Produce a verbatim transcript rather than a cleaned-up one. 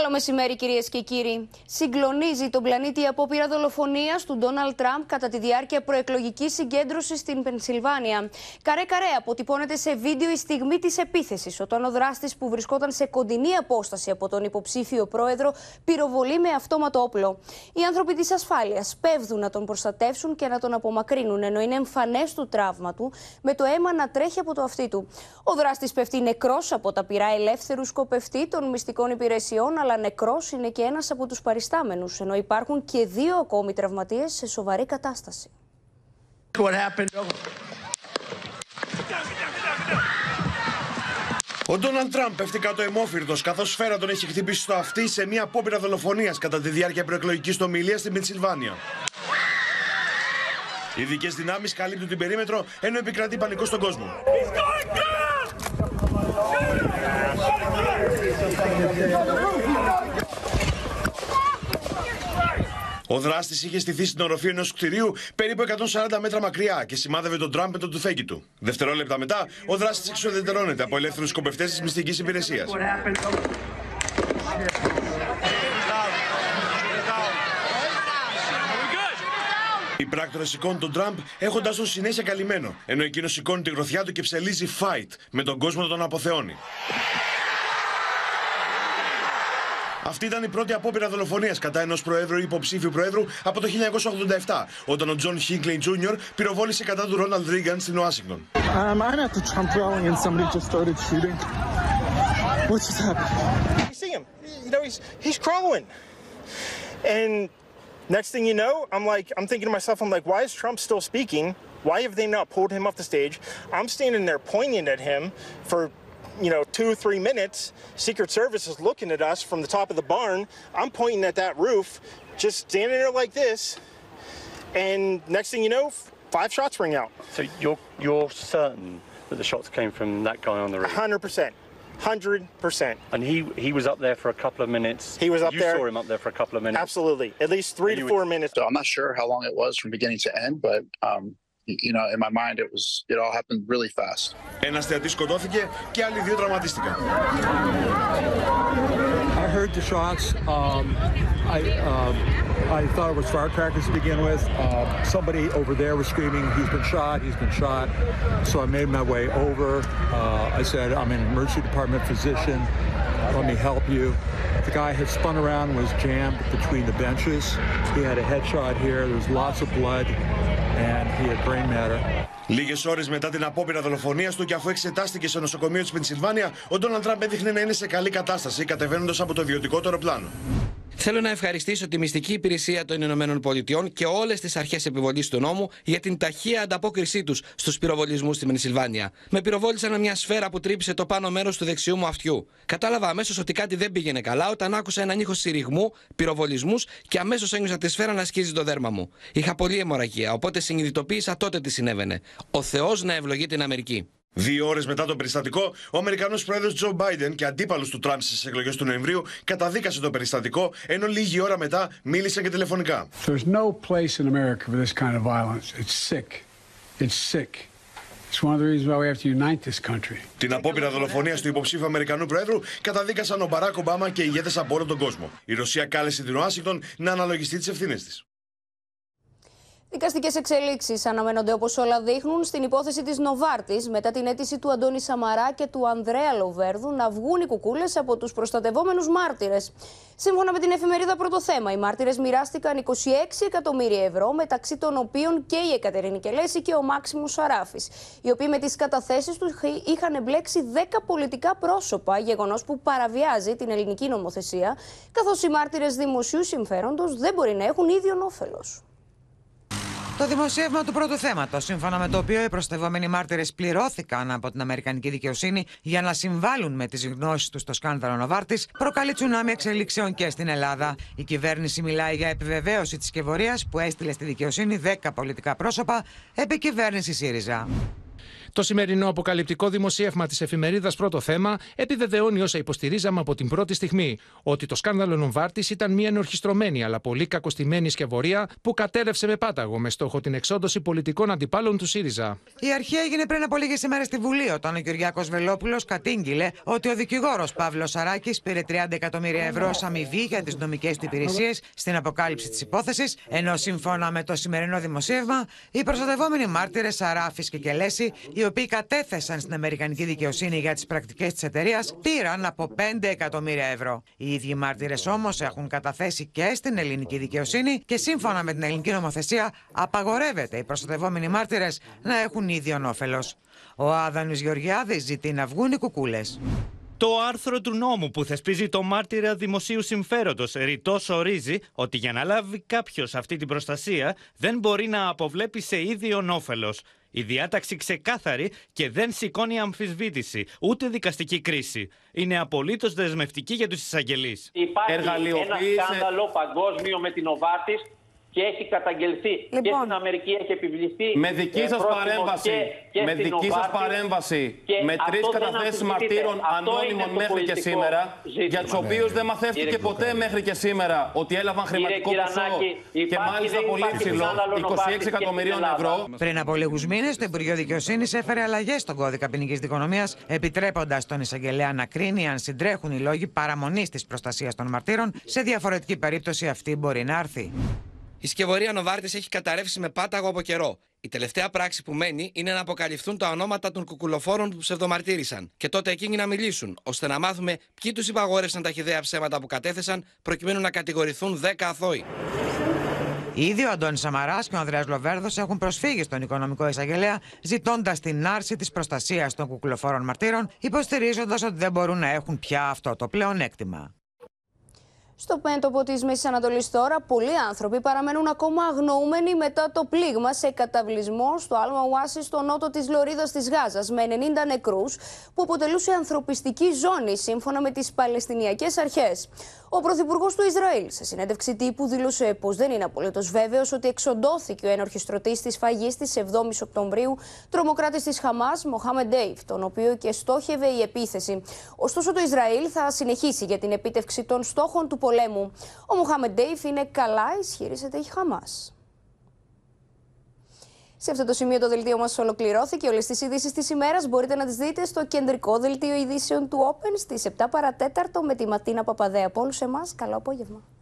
Καλό μεσημέρι, κυρίες και κύριοι. Συγκλονίζει τον πλανήτη η απόπειρα δολοφονίας του Ντόναλντ Τραμπ κατά τη διάρκεια προεκλογικής συγκέντρωσης στην Πενσιλβάνια. Καρέ-καρέ αποτυπώνεται σε βίντεο η στιγμή της επίθεσης, όταν ο δράστης, που βρισκόταν σε κοντινή απόσταση από τον υποψήφιο πρόεδρο, πυροβολεί με αυτόματο όπλο. Οι άνθρωποι της ασφάλειας πέφτουν να τον προστατεύσουν και να τον απομακρύνουν, ενώ είναι εμφανές του τραύμα του, με το αίμα να τρέχει από το αυτί του. Ο δράστης πέφτει νεκρός από τα πυρά ελεύθερου σκοπευτή των μυστικών υπηρεσιών, αλλά νεκρός είναι και ένας από τους παριστάμενους, ενώ υπάρχουν και δύο ακόμη τραυματίες σε σοβαρή κατάσταση. Ο Ντόναλντ Τραμπ πέφτει κάτω αιμόφυρτος, καθώς σφαίρα τον έχει χτυπήσει στο αυτί σε μια απόπειρα δολοφονίας κατά τη διάρκεια προεκλογικής του ομιλίας στην Πενσιλβάνια. Οι ειδικές δυνάμεις καλύπτουν την περίμετρο, ενώ επικρατεί πανικός στον κόσμο. Ο δράστης είχε στηθεί στην οροφή ενός κτηρίου περίπου εκατόν σαράντα μέτρα μακριά και σημάδευε τον Τραμπ με το τουφέκι του. Δευτερόλεπτα μετά, ο δράστης εξουδετερώνεται από ελεύθερους σκοπευτές της μυστικής υπηρεσίας. Οι πράκτορες σηκώνουν τον Τραμπ έχοντας τον συνέχεια καλυμμένο, ενώ εκείνος σηκώνει τη γροθιά του και ψελίζει fight με τον κόσμο να τον αποθεώνει. Αυτή ήταν η πρώτη απόπειρα δολοφονίας κατά ενός προέδρου ή υποψήφιου προέδρου από το χίλια εννιακόσια ογδόντα επτά, όταν ο Τζον Χίγκλεϊ Τζούνιορ πυροβόλησε κατά του Ρόναλντ Ρίγκαν στην Ουάσιγκτον. Um, I'm at the Trump rally and somebody just started shooting. What just happened? You see him, you know, he's he's crawling, and next thing you know, I'm like, I'm thinking to myself, I'm like, why is Trump still speaking? Why have they not pulled him off the stage? I'm standing there pointing at him for, you know, two, three minutes. Secret Service is looking at us from the top of the barn. I'm pointing at that roof, just standing there like this. And next thing you know, five shots ring out. So you're you're certain that the shots came from that guy on the roof? one hundred percent. one hundred percent. And he he was up there for a couple of minutes? He was up you there. You saw him up there for a couple of minutes? Absolutely. At least three to four minutes. So I'm not sure how long it was from beginning to end, but um, you know, in my mind it was, it all happened really fast. Ένας θεατής σκοτώθηκε και άλλοι δύο τραυματίστηκαν. I heard the shots. Um, I um, I thought it was firecrackers to begin with. Uh, somebody over there was screaming, "He's been shot! He's been shot!" So I made my way over. Uh, I said, "I'm an emergency department physician. Let me help you." The guy had spun around and was jammed between the benches. He had a headshot here. There was lots of blood, and he had brain matter. Λίγες ώρες μετά την απόπειρα δολοφονίας του και αφού εξετάστηκε στο νοσοκομείο της Πενσιλβάνια, ο Ντόναλντ Τραμπ έδειχνε να είναι σε καλή κατάσταση, κατεβαίνοντας από το ιδιωτικό του αεροπλάνο. Θέλω να ευχαριστήσω τη Μυστική Υπηρεσία των Ηνωμένων Πολιτειών και όλες τις αρχές επιβολής του νόμου για την ταχεία ανταπόκρισή τους στους πυροβολισμούς στη Πενσιλβάνια. Με πυροβόλησαν με μια σφαίρα που τρύπησε το πάνω μέρος του δεξιού μου αυτιού. Κατάλαβα αμέσως ότι κάτι δεν πήγαινε καλά όταν άκουσα έναν ήχο συρριγμού, πυροβολισμούς και αμέσως ένιωσα τη σφαίρα να σκίζει το δέρμα μου. Είχα πολλή αιμορραγία, οπότε συνειδητοποίησα τότε τι συνέβαινε. Ο Θεός να ευλογεί την Αμερική. Δύο ώρες μετά το περιστατικό, ο Αμερικανός πρόεδρος Τζο Μπάιντεν και αντίπαλος του Τραμπ στις εκλογές του Νοεμβρίου καταδίκασε το περιστατικό, ενώ λίγη ώρα μετά μίλησαν και τηλεφωνικά. There's no place in America for this kind of violence. It's sick. It's sick. It's one of the reasons why we have to unite this country. Την απόπειρα δολοφονίας του υποψήφιου Αμερικανού Προέδρου καταδίκασαν ο Μπαράκ Ομπάμα και ηγέτες από όλο τον κόσμο. Η Ρωσία κάλεσε την Ουάσιγκτον να αναλογιστεί τις ευθύνες της. Δικαστικές εξελίξεις αναμένονται, όπως όλα δείχνουν, στην υπόθεση της Νοβάρτης μετά την αίτηση του Αντώνη Σαμαρά και του Ανδρέα Λοβέρδου να βγουν οι κουκούλες από τους προστατευόμενους μάρτυρες. Σύμφωνα με την εφημερίδα Πρωτοθέμα, οι μάρτυρες μοιράστηκαν είκοσι έξι εκατομμύρια ευρώ, μεταξύ των οποίων και η Εκατερίνη Κελέση και ο Μάξιμος Σαράφης, οι οποίοι με τις καταθέσεις τους είχαν εμπλέξει δέκα πολιτικά πρόσωπα, γεγονός που παραβιάζει την ελληνική νομοθεσία, καθώς οι μάρτυρες δημοσίου συμφέροντος δεν μπορεί να έχουν ίδιον όφελος. Το δημοσίευμα του πρώτου θέματος, σύμφωνα με το οποίο οι προστατευόμενοι μάρτυρες πληρώθηκαν από την Αμερικανική δικαιοσύνη για να συμβάλλουν με τις γνώσεις τους στο σκάνδαλο Νοβάρτης, προκαλεί τσουνάμι εξελίξεων και στην Ελλάδα. Η κυβέρνηση μιλάει για επιβεβαίωση της σκευωρίας που έστειλε στη δικαιοσύνη δέκα πολιτικά πρόσωπα επί κυβέρνηση ΣΥΡΙΖΑ. Το σημερινό αποκαλυπτικό δημοσίευμα της εφημερίδας Πρώτο Θέμα επιβεβαιώνει όσα υποστηρίζαμε από την πρώτη στιγμή: ότι το σκάνδαλο Νοβάρτης ήταν μια ενορχιστρωμένη αλλά πολύ κακοστημένη σκευωρία που κατέρευσε με πάταγο με στόχο την εξόντωση πολιτικών αντιπάλων του ΣΥΡΙΖΑ. Η αρχή έγινε πριν από λίγες ημέρες στη Βουλή, όταν ο Κυριάκος Βελόπουλος κατήγγειλε ότι ο δικηγόρος Παύλος Σαράκης πήρε τριάντα εκατομμύρια ευρώ ως αμοιβή για τις νομικές του υπηρεσίες στην αποκάλυψη της υπόθεσης, ενώ σύμφωνα με το σημερινό δημοσίευμα, οι προστατευόμενοι μάρτυρες Σαράφης και Κελέση, οι οποίοι κατέθεσαν στην Αμερικανική δικαιοσύνη για τις πρακτικές της εταιρείας, πήραν από πέντε εκατομμύρια ευρώ. Οι ίδιοι μάρτυρες όμως έχουν καταθέσει και στην ελληνική δικαιοσύνη και σύμφωνα με την ελληνική νομοθεσία απαγορεύεται οι προστατευόμενοι μάρτυρες να έχουν ίδιον όφελος. Ο Άδωνης Γεωργιάδης ζητεί να βγουν οι κουκούλες. Το άρθρο του νόμου που θεσπίζει το μάρτυρα δημοσίου συμφέροντος ρητός ορίζει ότι για να λάβει κάποιος αυτή την προστασία δεν μπορεί να αποβλέπει σε ίδιον όφελος. Η διάταξη ξεκάθαρη και δεν σηκώνει αμφισβήτηση, ούτε δικαστική κρίση. Είναι απολύτως δεσμευτική για τους εισαγγελείς. Υπάρχει Εργαλειοποίησε... ένα σκάνδαλο παγκόσμιο με την Νοβάρτης και έχει καταγγελθεί λοιπόν, και στην Αμερική έχει επιβληθεί με δική σας παρέμβαση, και, και με δική σας παρέμβαση, με τρεις καταθέσεις μαρτύρων ανώνυμων μέχρι και σήμερα, ζήτημα. για τους οποίους δεν μαθεύτηκε ποτέ μέχρι και σήμερα ότι έλαβαν χρηματικό ποσό και μάλιστα πολύ ψηλό, είκοσι έξι εκατομμυρίων ευρώ. Πριν από λίγους μήνες, το Υπουργείο Δικαιοσύνης έφερε αλλαγές στον κώδικα ποινικής δικονομίας, επιτρέποντας τον εισαγγελέα να κρίνει αν συντρέχουν οι λόγοι παραμονής της προστασίας των μαρτύρων. Σε διαφορετική περίπτωση αυτή μπορεί να έρθει. Η σκευωρία Νοβάρτης έχει καταρρεύσει με πάταγο από καιρό. Η τελευταία πράξη που μένει είναι να αποκαλυφθούν τα ονόματα των κουκουλοφόρων που ψευδομαρτύρησαν και τότε εκείνοι να μιλήσουν, ώστε να μάθουμε ποιοι τους υπαγόρευσαν τα χυδαία ψέματα που κατέθεσαν, προκειμένου να κατηγορηθούν δέκα αθώοι. Ήδη ο Αντώνης Σαμαράς και ο Ανδρέας Λοβέρδος έχουν προσφύγει στον οικονομικό εισαγγελέα, ζητώντας την άρση της προστασίας των κουκουλοφόρων μαρτύρων, υποστηρίζοντας ότι δεν μπορούν να έχουν πια αυτό το πλεονέκτημα. Στο μέτωπο της Μέσης Ανατολής τώρα, πολλοί άνθρωποι παραμένουν ακόμα αγνοούμενοι μετά το πλήγμα σε καταβλισμό στο Αλ Μαουάσι στο νότο της Λωρίδας της Γάζας, με ενενήντα νεκρούς, που αποτελούσε ανθρωπιστική ζώνη σύμφωνα με τις Παλαιστινιακές αρχές. Ο Πρωθυπουργός του Ισραήλ, σε συνέντευξη τύπου, δήλωσε πως δεν είναι απολύτως βέβαιος ότι εξοντώθηκε ο ενορχιστρωτής της φαγής της εβδόμης Οκτωβρίου, τρομοκράτης της Χαμάς, Μοχάμεντ Ντέιφ, τον οποίο και στόχευε η επίθεση. Ωστόσο, το Ισραήλ θα συνεχίσει για την επίτευξη των στόχων του πολέμου. Ο Μοχάμεντ Ντέιφ είναι καλά, ισχυρίζεται η Χαμάς. Σε αυτό το σημείο το δελτίο μας ολοκληρώθηκε. Όλες τις ειδήσεις της ημέρας μπορείτε να τις δείτε στο κεντρικό δελτίο ειδήσεων του Open στις επτά παρατέταρτο με τη Ματίνα Παπαδέα. Από όλους εμάς, καλό απόγευμα.